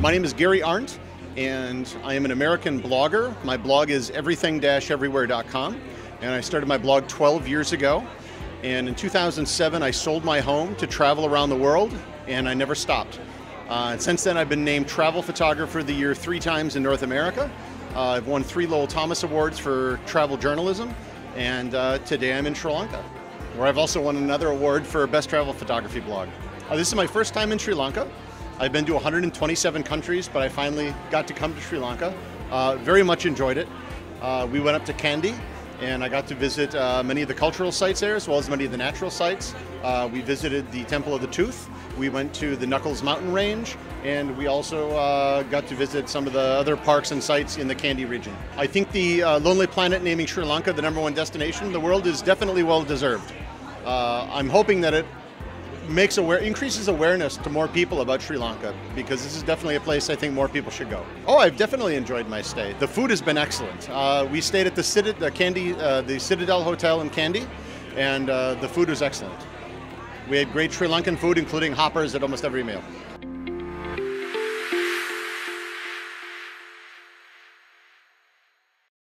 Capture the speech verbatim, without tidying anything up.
My name is Gary Arndt, and I am an American blogger. My blog is everything dash everywhere dot com, and I started my blog twelve years ago. And in two thousand seven, I sold my home to travel around the world, and I never stopped. Uh, and since then, I've been named Travel Photographer of the Year three times in North America. Uh, I've won three Lowell Thomas Awards for travel journalism, and uh, today I'm in Sri Lanka, where I've also won another award for Best Travel Photography Blog. Uh, this is my first time in Sri Lanka. I've been to one hundred twenty-seven countries, but I finally got to come to Sri Lanka. Uh, very much enjoyed it. Uh, we went up to Kandy, and I got to visit uh, many of the cultural sites there, as well as many of the natural sites. Uh, we visited the Temple of the Tooth. We went to the Knuckles Mountain Range, and we also uh, got to visit some of the other parks and sites in the Kandy region. I think the uh, Lonely Planet naming Sri Lanka the number one destination in the world is definitely well deserved. Uh, I'm hoping that it makes aware, increases awareness to more people about Sri Lanka, because this is definitely a place I think more people should go. Oh, I've definitely enjoyed my stay. The food has been excellent. Uh, we stayed at the, Citad the, Kandy, uh, the Citadel Hotel in Kandy, and uh, the food was excellent. We had great Sri Lankan food, including hoppers at almost every meal.